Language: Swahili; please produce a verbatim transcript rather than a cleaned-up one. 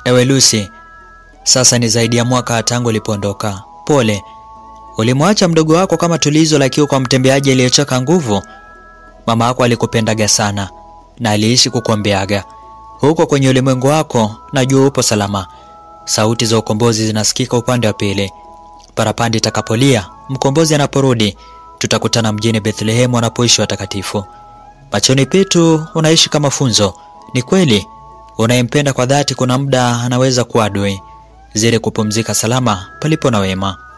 Ewe Lucy, sasa ni zaidi ya mwaka tangu ulipoondoka. Pole. Ulimwacha mdogo wako kama tulizo la kiu kwa mtembeaji aliyechoka nguvu. Mama yako alikupendaga sana na aliishi kukuombeaga. Huko kwenye ulimwengu wako najua upo salama. Sauti za ukombozi zinasikika upande wa pili. Parapanda itakapolia, mkombozi anaporudi, tutakutana mjini Bethlehem wanapoishi watakatifu. Machoni petu unaishi kama funzo. Ni kweli, unayempenda kwa dhati kuna muda anaweza kuwa adui. Zile kupumzika salama palipo na wema.